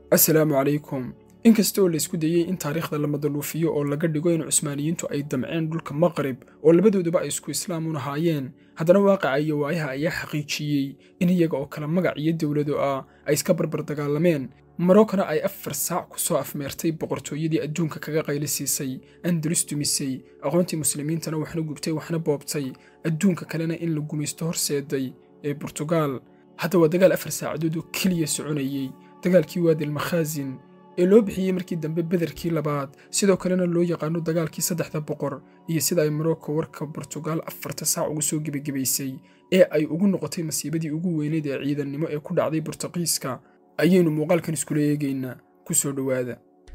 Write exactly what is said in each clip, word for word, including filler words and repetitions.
السلام عليكم. inkastoo la isku dayay in taariikhda la madaluufiyo oo laga dhigo in Cusmaaniyiintu ay damceen dhulka Maqrib oo labadooduba ay isku islaamun ahaayeen, haddana waaqaca iyo waayaha ayaa xaqiijiyey in iyaga oo kala magac iyo dawlado ah ay iska barbar dagaalameen. Marookana ay afar saac ku soo afmeertay boqortooyadii adduunka kaga qaylisiisay, Andalus dumisay, aqoontii muslimiintana waxna gubtay waxna boobtay, adduunka kalena in la gumaysto horseeday ee Portugal. Hadda waa dagaal afar saacadood oo keliya soconayay, dagaalkii Waadi al-Makhazin ee loo bixiyey markii dambe Bederkii labaad, sidoo kalena loo yaqaano dagaalkii saddexda boqor, iyo sida ay Morocco warka Portugal afarta saac ugu soo gabagabaysay ee ay ugu noqotay masiibadii ugu weyneyd ee ciidannimo ee ku dhacday Portugiiska, ayaynu muuqaalkan iskula eegaynaa. Ku soo dhawaada.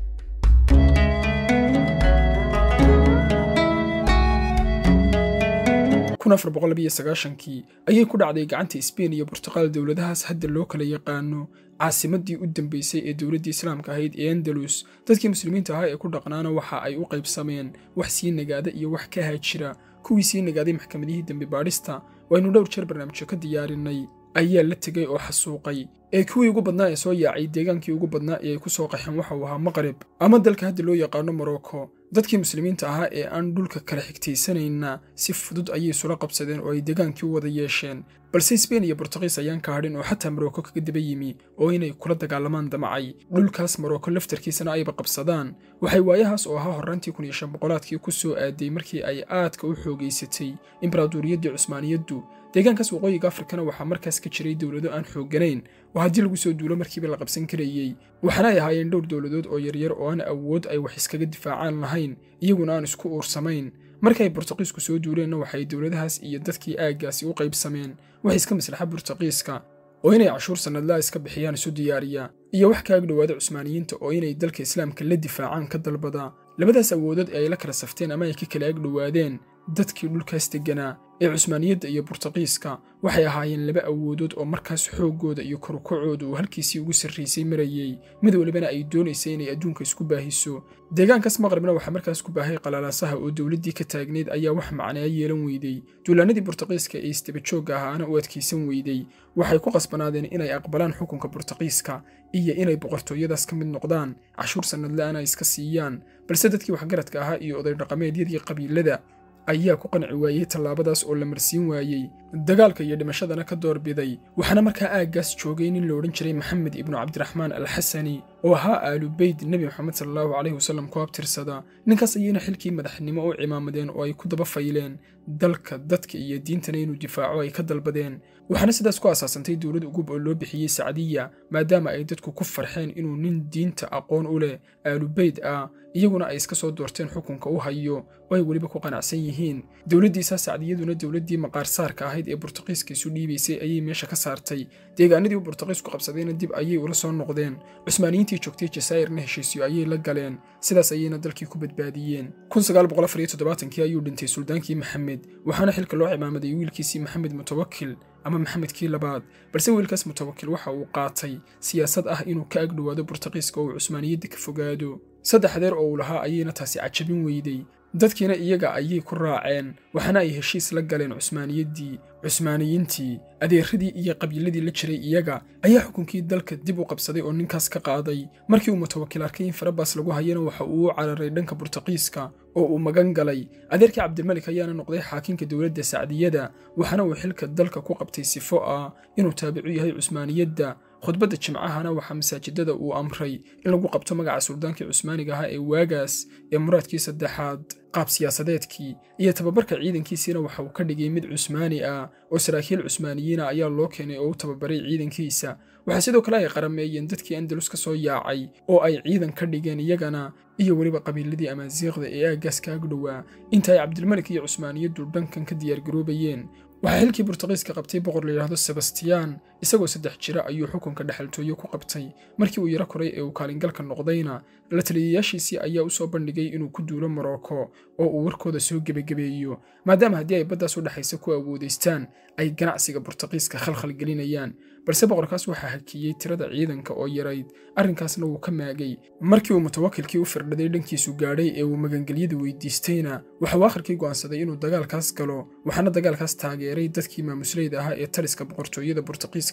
kun afar boqol laba iyo sagaashankii ayay ku dhacday gacanta Spain iyo Portugal, dawladahaas hadda loo kala yaqaano caasimadii u dambeysay ee dawladda Islaamka ahayd ee Andalus. Dadkii muslimiinta ahaa ee ku dhaqnaana waxa ay u qaybsameen wax sii nagaada iyo wax ka haajira. Kuwii sii nagaaday maxkamadihii dambi baadhista waynu dhowr jeer barnaamijyo ka diyaarinay ayaa la tegay oo xasuuqay, ee kuwii ugu badnaa ee soo yaacay deegaankii ugu badnaa ee ay ku soo qaxeen waxa uu ahaa Maqrib ama dalka hadda loo yaqaano Morocco. dadkii muslimiinta ahaa ee aan dhulka kala xigtaysanayna si fudud ayay sula qabsadeen oo ay deegaankii u wada yeesheen, balse Spain iyo Portugiis ayaan ka hadhin oo xataa Morocco kaga daba yimi oo inay kula dagaalamaan damacay. dhulkaas Morocco laftarkiisana ayba qabsadaan. waxay waayahaas oo ahaa horraantii kun iyo shan boqolaadkii ku soo aaday markii ay aadka u xoogaysatay imbraadoriyaddii Cusmaaniyaddu. deegaankaas waqooyiga Afrikana waxaa markaas ka jiray dawlado aan xooganayn oo haddii lagu soo duulo markiiba la qabsan karayay, waxaana ay ahaayeen dhowr dawladood oo yaryar oo aan awood ay wax iskaga difaacaan lahayn, iyaguna aan isku uursamayn. markay Portugiisku soo duuleenna waxay dawladahaas iyo dadkii aaggaasi u qaybsameen wax iska maslaxa Portugiiska oo inay cashuur sanadlaa iska bixiyaan isu diyaariya, iyo wax kaaga dhawaada Cusmaaniyiinta oo inay dalka Islaamka la difaacaan ka dalbada. labadaas awoodood ee ay la kala safteen ama ay ka kala ag dhawaadeen dadkii dhulkaas deganaa ee Cusmaaniyadda iyo Portugiiska waxay ahaayeen laba awoodood oo markaas xoogooda iyo korukacooda uu halkiisii ugu sarreysay marayay, mid walibana ay doonaysay inay adduunka isku baahiso. deegaankaas Maqribna waxaa markaas ku baahay qalaalaasaha oo dawladdii ka taagneyd ayaa wax macnaa yeelan weyday. duulaanadii Portugiiska ee istaba joogga ahaana u adkaysan weyday, waxay ku qasbanaadeen inay aqbalaan xukunka Portugiiska iyo inay boqortooyadaas ka mid noqdaan, cashuur sanadlaana iska siiyaan. balse dadkii waxgaradka ahaa iyo oday dhaqameedyadii qabiilada ayaa ku qanci waayey tallaabadaas oo la marsiin waayey, dagaalka iyo dhimashadana ka doorbiday. waxaana markaa aaggaas joogay nin la odhan jiray Maxamed ibnu Cabdiraxmaan al-Xasani oo ahaa aalubeyd nebi Maxamed sallallahu calayhi wasallam ku abtirsada. ninkaas ayayna xilkii madaxnimo u cimaamadeen oo ay ku daba fayleen dalka, dadka iyo diintana inuu difaaco ay ka dalbadeen. waxaana sidaas ku asaasantay dawlad ugub oo loo bixiyey Sacdiya, maadaama ay dadku ku farxeen inuu nin diinta aqoon u leh aalubeyd ah, iyaguna ay iska soo doorteen xukunka u hayo oo ay weliba ku qanacsan yihiin. dawladdiisa Sacdiyaduna dawladdii maqaarsaarka ahayd ee Portugiiska isu dhiibaysay ayay meesha ka saartay. deegaanadii uu Portugiisku qabsadayna dib ayay ula soo noqdeen. Cusmaaniyiintii joogtay Jazaa'irna heshiisyo ayay la galeen, sidaas ayayna dalkii ku badbaadiyeen. kun sagaal boqol afar iyo toddobaatankii ayuu dhintay suldaankii Maxamed, waxaana xilka loo cimaamaday wiilkiisii Maxamed Mutawakkil ama Maxamedkii labaad. balse wiilkaas Mutawakkil waxa uu qaatay siyaasad ah inuu ka ag dhawaado Portugiiska oo uu Cusmaaniyadda ka fogaado. saddex adeer oo uu lahaa ayayna taasi cajabin weyday, dadkiina iyaga ayay ku raaceen, waxaana ay heshiis la galeen Cusmaaniyaddii. Cusmaaniyiintii adeeradii iyo qabiiladii la jiray iyaga ayaa xukunkii dalka dib u qabsaday oo ninkaas ka qaaday. markii uu Mutawakkil arkay in farabaas lagu hayana waxa uu u cararay dhanka Portugiiska oo uu magan galay. adeerkii Cabdilmalik ayaana noqday xaakinka dawladda Sacdiyada, waxaana uu xilka dalka ku qabtay sifo ah inuu taabicu yahay Cusmaaniyadda. khudbadda jimcahana waxaa masaajidada uu amray in lagu qabto magaca suldaankii Cusmaaniga ahaa ee waagaas ee muraadkii saddexaad. qaab siyaasadeedkii iyo tababarka ciidankiisiina waxa uu ka dhigay mid Cusmaani ah oo saraakiil Cusmaaniyiina ayaa loo keenay oo u tababaray ciidankiisa. waxaa sidoo kale ay qarameeyeen dadkii Andalus ka soo yaacay oo ay ciidan ka dhigeen iyagana, iyo weliba qabiiladii Amaasiiqda ee aaggaas kaaga dhowaa. inta ay Cabdilmalik iyo Cusmaaniyaddu dhankan ka diyaargaroobayeen, waxaa xilkii Portugiiska qabtay boqor la yidhaahdo Sebastian. isagoo saddex jira ayuu xukunka dhexaltooyo ku qabtay. markii uu yaro koray ee uu kaalingalka noqdayna, la taliyayaashiisii ayaa u soo bandhigay inuu ku duulo Morocco oo uu warkooda soo gebagabeeyo, maadaama haddii ay baddaas u dhexaysa ku awoodaystaan ay ganacsiga Portugiiska khalkhal gelinayaan. balse boqorkaas waxaa hakiyey tirada ciidanka oo yarayd, arrinkaasna wuu ka maagay. markii uu Mutawakkilkii u firdhaday dhankiisu gaadhay ee uu magangelyada weydiistayna, waxa uu akhirkii go'aansaday inuu dagaalkaas galo, waxaana dagaalkaas taageeray dadkii maamusleyda ahaa ee taliska boqortooyada Portugiiska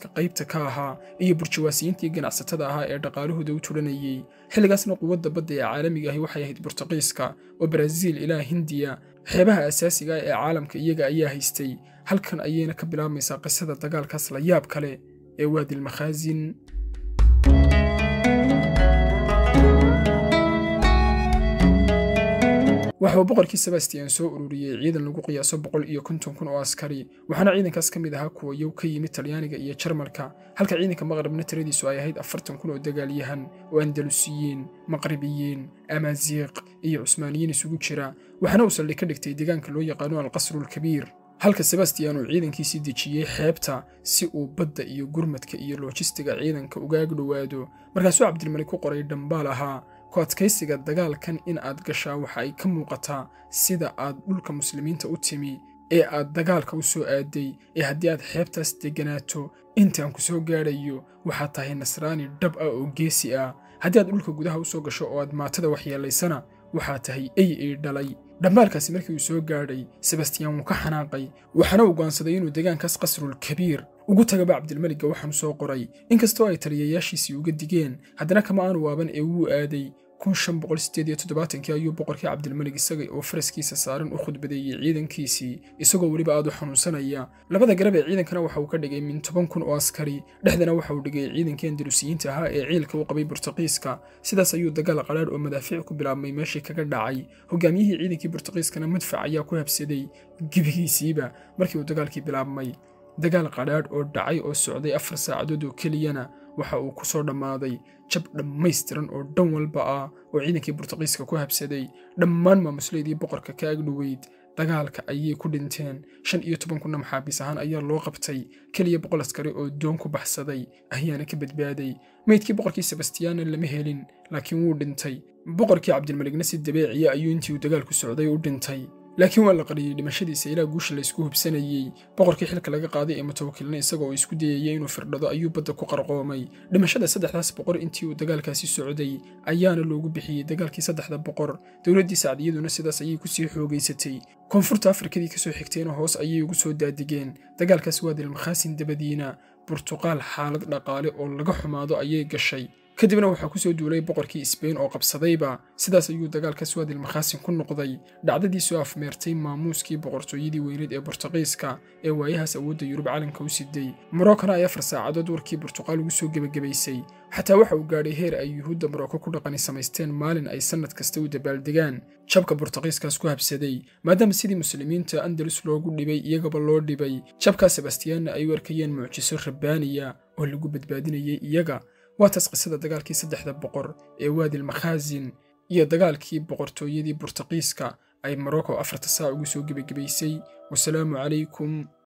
Bortuqiiska qaybta ka ahaa iyo burjuwaasiyiintii ganacsatada ahaa ee dhaqaalahooda u turanayay. Xilligaasna quwadda badda ee caalamiga ahi waxay ahayd Bortuqiiska oo Brazil ilaa Hindiya xeebaha asaasiga ah ee caalamka iyaga ayaa haystay. halkan ayayna ka bilaabmaysaa qisada dagaalkaas la yaab kale ee Waadi al-Makhazin. waxaa boqorkii Sebastian soo ururiyay ciidan lagu qiyaaso boqol iyo konton kun oo askari, waxaana ciidankaas ka mid ahaa kuwa yow ka yimid Talyaaniga iyo Jarmalka, halka ciidanka Maqribna tiradiisu ay ahayd afartan kun oo dagaalyahan oo Andalusiyiin, Maqribiyiin, Amaziiq iyo Cusmaaniyiin isugu jira, waxaana uu saldhig ka dhigtay deegaanka loo yaqaano Al-Qasr al-Kabiir. halka Sebastian uu ciidankiisii dejiyay xeebta si uu badda iyo gurmadka iyo loojistiga ciidanka uga agdhowaado. markaasuu Cabdilmalik ku qoray dhambaal ahaa ku adkaysiga dagaalkan in aad gashaa waxa ay ka muuqataa sida aad dhulka muslimiinta u timi ee aad dagaalka u soo aaday, ee haddii aad xeebtaas deganaato intaan ku soo gaadhayo waxaad tahay nasraani dhab ah oo geesi ah, haddii aad dhulka gudaha u soo gasho oo aad maatada waxyeelaysana waxaad tahay ey ey dhalay. dhambaalkaasi markii uu soo gaadhay Sebastian wuu ka xanaaqay, waxaana uu go'aansaday inuu deegaankaas Qasrul Kabiir ugu tagaba Cabdilmalik waxaanu soo qoray. inkastoo ay taliyayaashiisii uga digeen, haddana kama aanu waaban ee wuu aaday. kun shan boqol siddeed iyo toddobaatan-kii ayuu boqorkii Cabdilmalik isaga oo faraskiisa saaran u khudbadeeyay ciidankiisii isagoo weliba aad u xanuunsanaya. labada garab ee ciidankana waxa uu ka dhigay min toban kun oo askari, dhexdana waxa uu dhigay ciidankii Andalusiyiinta ahaa ee ciilka u qabay Bortuqiiska. sidaas ayuu dagaal qadhaadh oo madaafiic ku bilaabmay meeshii kaga dhacay. hogaamiyihii ciidankii Bortuqiiskana madfac ayaa ku habsaday gebigiisiiba markii uu dagaalkii bilaabmay. dagaal qadhaadh oo dhacay oo socday afar saacadood oo keliyana waxa uu ku soo dhammaaday jab dhammaystiran oo dhan walba ah oo ciidankii Bortuqiiska ku habsaday. dhammaan maamusleydii boqorka ka agdhoweyd dagaalka ayay ku dhinteen. shan iyo toban kun maxaabiis ahaan ayaa loo qabtay, keliya boqol askari oo doon ku baxsaday ayaana ka badbaaday. meydkii boqorkii Sebastian lama helin, laakiin wuu dhintay. boqorkii Cabdilmalikna si dabiici ah ayuu intii uu dagaalku socday u dhintay, laakiin waa la qariyay dhimashadiisa ilaa guusha la isku hubsanayay. boqorkii xilka laga qaaday ee mutawakkilna isaga oo isku dayayay inuu firdhado ayuu badda ku qarqoomay. dhimashada saddexdaas boqor intii uu dagaalkaasi socday ayaana loogu bixiyey dagaalkii saddexda boqor. dowladdii Sacdiyaduna sidaas ayay ku sii xoogaysatay. koonfurta Afrikadii ka soo xigtayna hoos ayay ugu soo daadigeen. dagaalkaas Waadi al-Makhazin dabadiina Burtuqaal xaalad dhaqaale oo laga xumaado ayay gashay. kadibna waxaa ku soo duulay boqorkii Spain oo qabsadayba. sidaas ayuu dagaalkaas Waadi al-Makhazin ku noqday dhacdadii soo afmeertay maamuuskii boqortooyadii weyneed ee Bortuqiiska ee waayahaas awoodda Yurub calanka u siday. Marookana ayaa afar saacadood warkii Burtuqaal ugu soo gebagabaysay. xataa waxa uu gaadhay heer ay yuhuudda Marooko ku dhaqani samaysteen maalin ay sanad kasta u dabaaldegaan jabka Bortuqiiskaas ku habsaday, maadaama sidii muslimiinta Andalus loogu dhibay iyagaba loo dhibay. jabkaa Sebastianna ay u arkayeen mucjiso rabbaaniya oo lagu badbaadinayay iyaga. waa taas qisada dagaalkii saddexda boqor ee Waadi al-Makhazin iyo dagaalkii boqortooyadii Bortuqiiska ay Marooko afarta saac ugu soo gebagabaysay. wasalaamu calaykum.